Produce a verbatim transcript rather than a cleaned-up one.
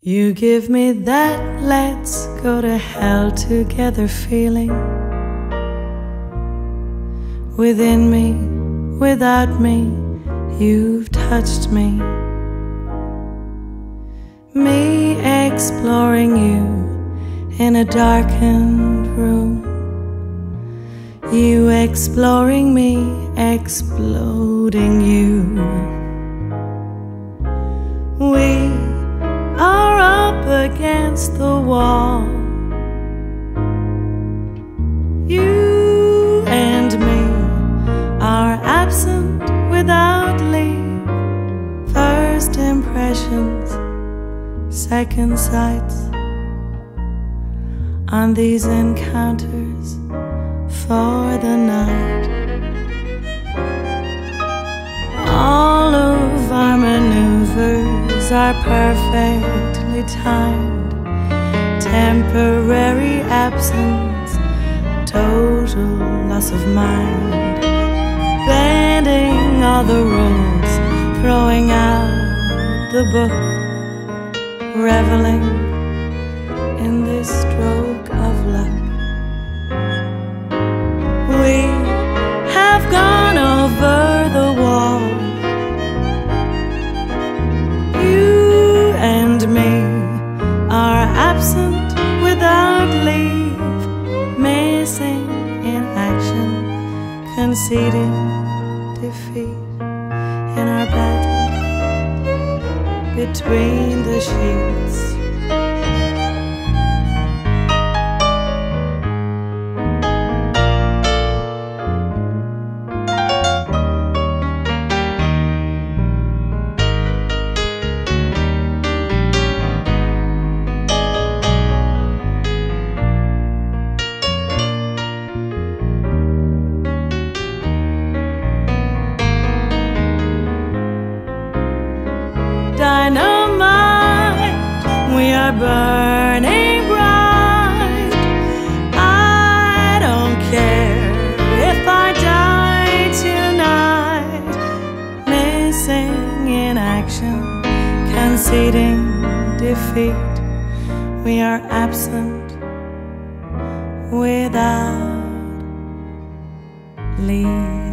You give me that let's go to hell together feeling. Within me, without me, you've touched me. Me exploring you in a darkened room. You exploring me, exploding you. We are up against the wall. You and me are absent without leave. First impressions, second sights. On these encounters for the night, all of our maneuvers are perfectly timed. Temporary absence, total loss of mind. Bending all the rules, throwing out the book, reveling in this stroke of luck. We have gone over the wall. You and me are absent without leave, missing in action, conceding defeat in our battle between the sheets. Dynamite, we are burning bright. I don't care if I die tonight. Missing in action, conceding defeat. We are absent without leave.